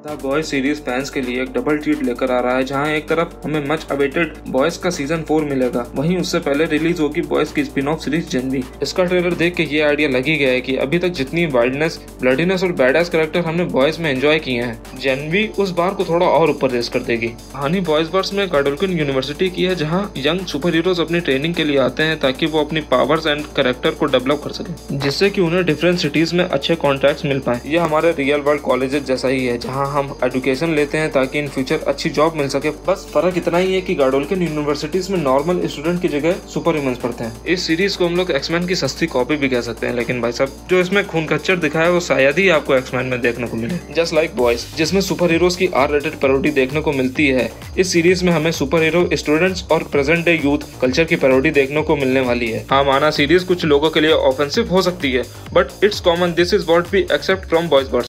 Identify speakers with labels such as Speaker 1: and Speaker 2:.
Speaker 1: The boys series fans के लिए एक डबल ट्रीट लेकर आ रहा है, जहां एक तरफ हमें मच अवेटेड बॉयज का सीजन 4 मिलेगा, वहीं उससे पहले रिलीज होगी बॉयज की स्पिन ऑफ सीरीज जेनवी। इसका ट्रेलर देख के ये आइडिया लग ही गया है कि अभी तक जितनी वाइल्डनेस, ब्लडीनेस और बैडएस कैरेक्टर हमने बॉयज में एंजॉय किए हैं, जेनवी उस बार को थोड़ा और ऊपर रेस कर देगी। कहानी बॉयज वर्स में गाडोल्किन यूनिवर्सिटी की है, जहाँ यंग सुपर हीरोज अपनी ट्रेनिंग के लिए आते हैं ताकि वो अपनी पावर्स एंड कैरेक्टर को डेवलप कर सके, जिससे कि उन्हें डिफरेंट सिटीज में अच्छे कॉन्ट्रैक्ट्स मिल पाए। ये हमारे रियल वर्ल्ड कॉलेजेस जैसा ही है, जहाँ हम एजुकेशन लेते हैं ताकि इन फ्यूचर अच्छी जॉब मिल सके। बस फर्क इतना ही है कि गाडोल्किन यूनिवर्सिटीज में नॉर्मल स्टूडेंट की जगह सुपर ह्यूमंस पढ़ते हैं। इस सीरीज को हम लोग एक्समैन की सस्ती कॉपी भी कह सकते हैं, लेकिन भाई साहब जो इसमें खून खच्चर दिखाया है वो शायद ही आपको एक्समैन में देखने को मिले। जस्ट लाइक बॉयज, जिसमें सुपर हीरोज की R-रेटेड पैरोडी देखने को मिलती है, इस सीरीज में हमें सुपर हीरो, स्टूडेंट्स और प्रेजेंट डे यूथ कल्चर की पैरोडी देखने को मिलने वाली है। हाँ, माना सीरीज कुछ लोगों के लिए ऑफेंसिव हो सकती है, but it's common, this is what we except from Boys verse.